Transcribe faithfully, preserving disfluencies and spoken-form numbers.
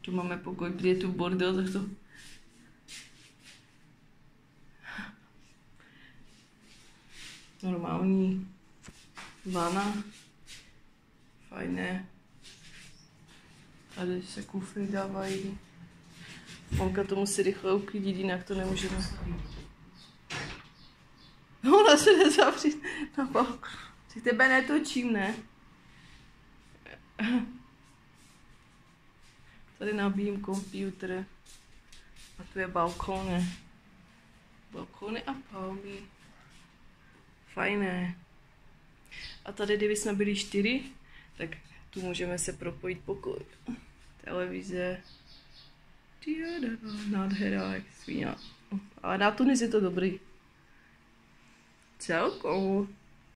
Tu máme pokoj, kde je tu bordel, tak to... Normální vana. Fajné. Tady se kufry dávají. Monka to musí rychle uklidit, jinak to nemůžeme. Ona se nezavřít na balkon. Tak tebe netočím, ne? Tady nabíjím počítač. A tu je balkóny. Balkóny a palmy. Fajné. A tady, kdyby jsme byli čtyři, tak tu můžeme se propojit pokoj. Televize. Nádhera, jak svíňa. Ale na Tunis je to dobrý. Celkou.